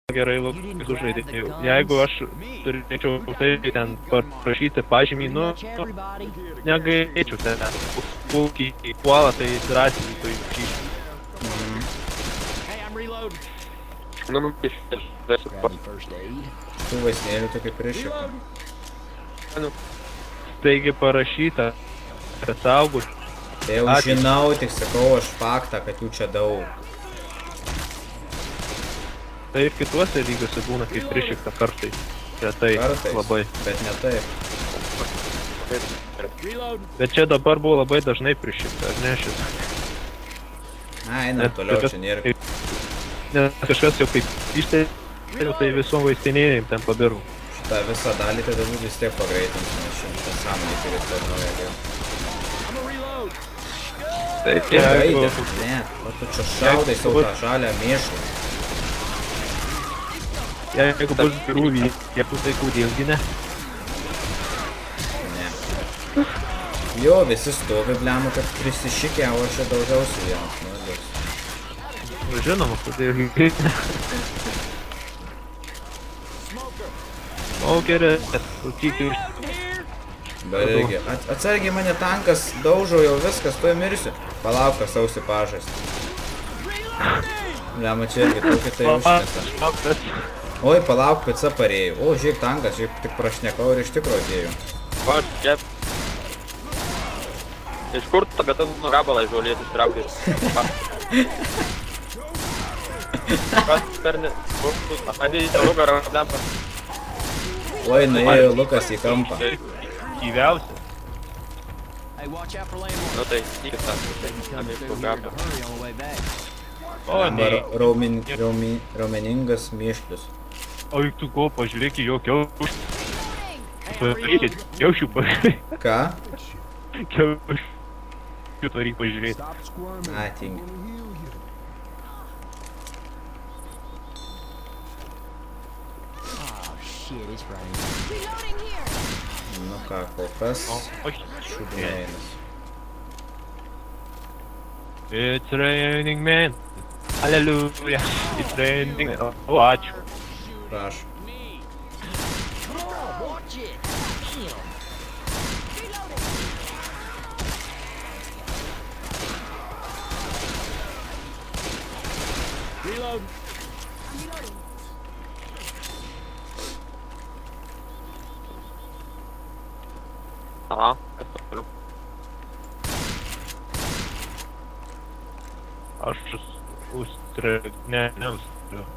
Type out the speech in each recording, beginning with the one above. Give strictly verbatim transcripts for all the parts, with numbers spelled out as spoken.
gerai labai sužaidė. Jeigu aš turėčiau tai ten parašyti pažymį, nu, negaičiau ten. Pulkiai puola, tai drąsiai tai išyšti. Nu, nu, tų vaisnėlių tokia priešika. Taigi parašyta, kad saugus. Tai jau žinau, tik sakau aš faktą, kad jų čia daug. Tai ir kituose lygiuose būna kaip priešikta kartais. Retai, labai. Bet ne taip. Bet čia dabar buvo labai dažnai priešikta, ar ne šis? Na, einam toliau, čia nėra. Nes kažkas jau kaip išteiliu, tai visom vaistinėjim ten pabirų. Ta visą dalį tada būtų vis tiek pagreitins, nes šimtą sąmonį turės per naują gėl. Tai jeigu... Ne, o tu čia šaudai savo tą žalę mėšlą. Jeigu bus grūvį, kiek tu tai kodėlgi ne? Ne. Jo, visi stovi blemu, kad prisišikė, o aš čia daugiausiai vienas. Žinoma, kodėlgi ne. Smokerė, rūkykiu iš... Bet irgi, atsargiai mane tankas daužo jau viskas, tuoj mirsiu. Palauk, kas sausi pažas. Blemu, čia irgi tokį tai užnesa. Oi, palauk, pica parėjau. O, žiūrėk, tankas, žiūrėk, tik prašnekau ir iš tikro atėjau. Va, čia... Iš kur ta beta nu gabalą žolės ištraukti? Kas per ne... Atėjai nugarą lempa. Oi, nuėjo Lukas į kampą. Gyviausia. Nu tai, tikis tas. O, ne. Raumeningas mėšlius. O juk tu ko, pažiūrėk į jo kiaušių. Kiaušių pažiūrėk. Ką? Kiaušių turi pažiūrėti. A, tingi. Nu ką, kol kas. Šūdinėjimas. It's raining man. Hallelujah. It's raining man. O, ačiū. Prašau. Reload. Aha, kas toliau? Aš užstreg... ne, ne užstreg.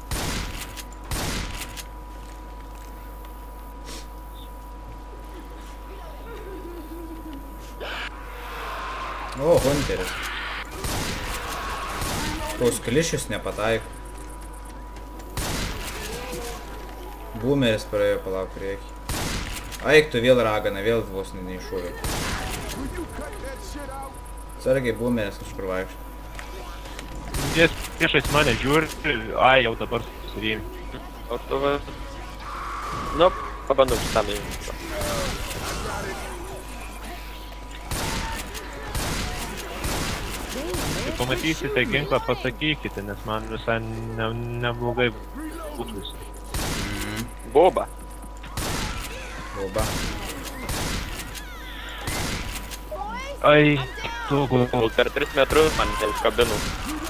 O, hunteris. Tos klišius nepataiko. Boomeris praėjo, palauk priekį. Aik, tu vėl ragana, vėl vos neiššūvė. Sargiai, boomeris kažkur vaikšto. Jis priešais mane žiūri, ai, jau dabar susirėjim. O tu va... Nu, pabandom šitam įjungti. Tai pamatysite ginklą, pasakykite, nes man visai neblogai būtų visai. Boba. Boba. Ai, tu gal per tris metrus man neužkabinu.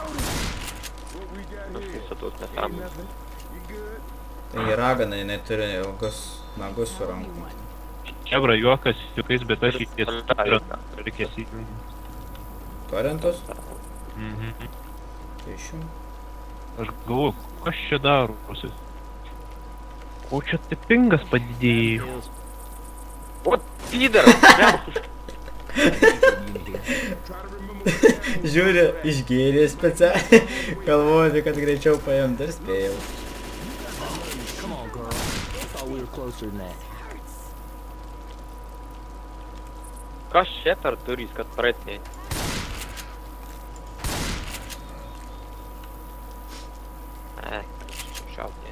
Aš visatos nesąmonės. Tai ragana, jinai turi ilgus nagus su rankom. Čebra juokas, juokais, bet aš įties reikės įjungti. Torentos? Mhm. Teišim. Aš galvoju, kas čia darosi? Ko čia tipingas padidėjo? O, pyder! Žiūri, išgėrė specialiai, galvoju, kad greičiau paimti ir spėjau. Kas čia per durys, kad pratėjai? Ai, šautė.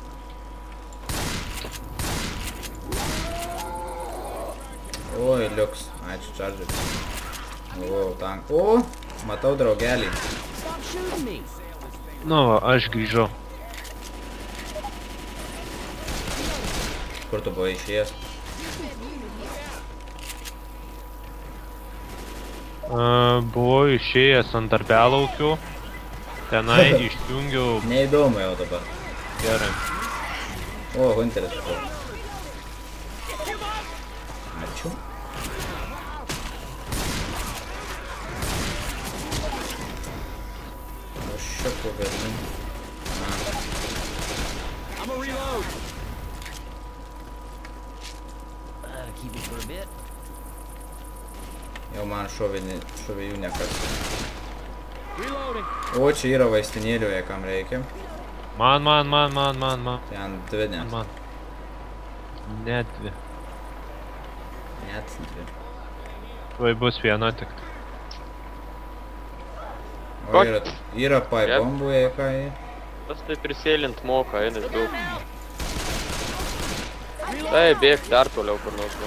Oi, liuks. Ačiū, čardžeris. O, tank. O, matau draugelį. Nu, va, aš grįžau. kur tu buvai išėjęs? Buvau išėjęs ant darbelaukių. Tenai išjungiau... Neįdomu jau dabar. Gerai. O, Hunteris buvo. Ačiū. Aš čia po velnių. Jau man šovėjų nekas. O, čia yra vaistinėlių, jei kam reikia. Man, man, man, man, man, man. Ten dvi net. Man. Net dvi. Net dvi. Vai bus viena tik. O, yra, yra pai bombų, jei ką jį. Tas tai prisėlint moka, einas daug. Tai bėg dar toliau kur nors.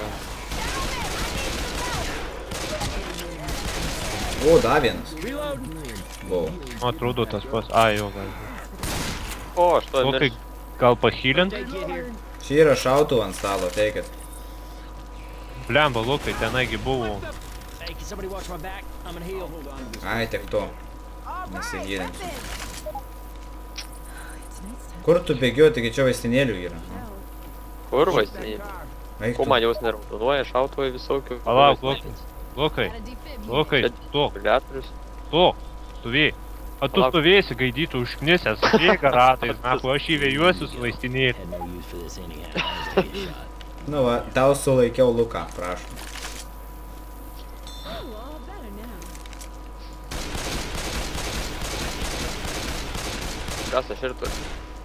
O, dar vienas. Buvau. Atrodo tas pas. A, jau gal. O, aš to mirš. Gal pahylint? Čia yra šautų ant stalo, teikit. Blemba, Lukai, tenaigi buvo. Ai, tiek to. Nesigilinsiu. Kur tu bėgiuoji, taigi čia vaistinėlių yra? Kur vaistinėlių? Ko man jaus neraudonuoja, šautuvai visokių. Palauk, Lukai. Lukai. Lukai, stok. Stok. Stovėjai. A tu stovėsi gaidytų užknisęs, bėga ratais, naku, aš įvėjuosiu su vaistinėlį. Nu va, tau sulaikiau Luką, prašom. Kas aš ir turiu?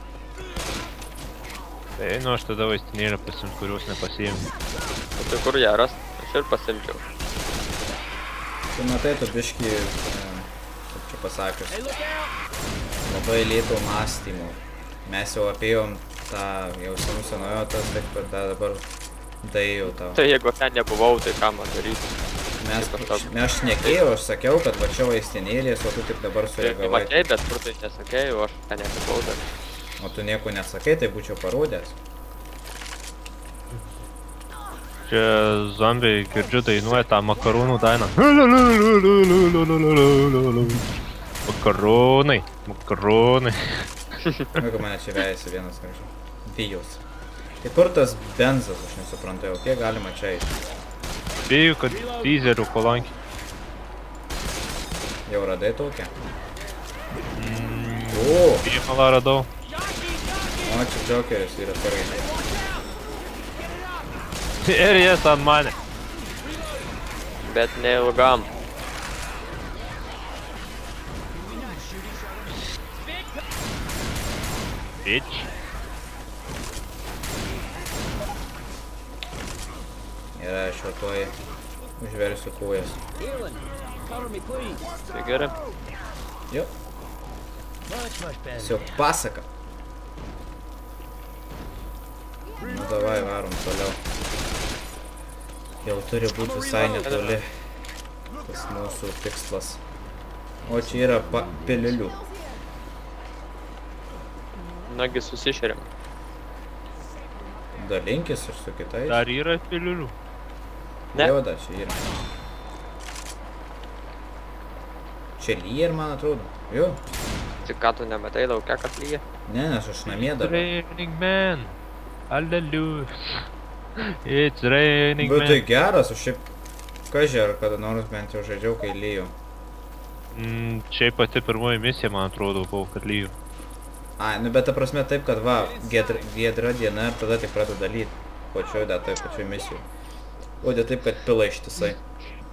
Tai, nu, aš tada vaistinėlę pasimt, kurios nepasiėmiau. O tai kur ją rast? Aš ir pasimčiau. Tu matai, tu biškį, kaip čia pasakius, labai lėto mąstymo. Mes jau apėjom tą, jau senų senojo tas, bet dabar daėjau tau. Tai jeigu ten nebuvau, tai ką man daryti? Mes, aš šnekėjau, aš sakiau, kad va čia vaistinėlės, o tu tik dabar sureagavai. Tai matei, bet kur tai nesakėjau, aš ten nesakau dar. O tu nieko nesakai, tai būčiau parodęs. Čia zombiai, girdžiu, dainuoja tą makaronų dainą. Makaronai, makaronai. Jeigu mane čia vejasi vienas gražiai. Bijos. Tai kur tas benzas, aš nesuprantu jau, kiek galima čia eiti? Bėjau, kad teaserių kolankį. Jau radai tokią? Mm, o! Pirmalą radau. O, čia Jokeris yra karai. Ir jas ant mane. Bet neilgam. Bitch. Ir aš jau tuoj užversiu kojas. Tai gerai. Jo. Tiesiog pasaka. Nu davai, varom toliau. Jau turi būti visai netoli tas mūsų tikslas. O čia yra pililių. Nagi susišeriam. Dalinkis ir su kitais. Dar yra pililių. Ne. Jau da, čia yra. Čia lyja ir man atrodo. Jo. Tik ką tu nematai laukia, kad lyja? Ne, nes aš namie dabar. Raining man. Hallelujah. It's raining man. Bet tai geras, aš šiaip kažkai ar kada nors bent jau žaidžiau, kai lyju. Mm, šiaip pati pirmoji misija, man atrodo, buvo, kad lyju. Ai, nu bet ta prasme taip, kad va, giedra diena ir tada tik pradeda lyti. Pačioj, da, taip, pačioj misijų. O dė taip, kad pila ištisai.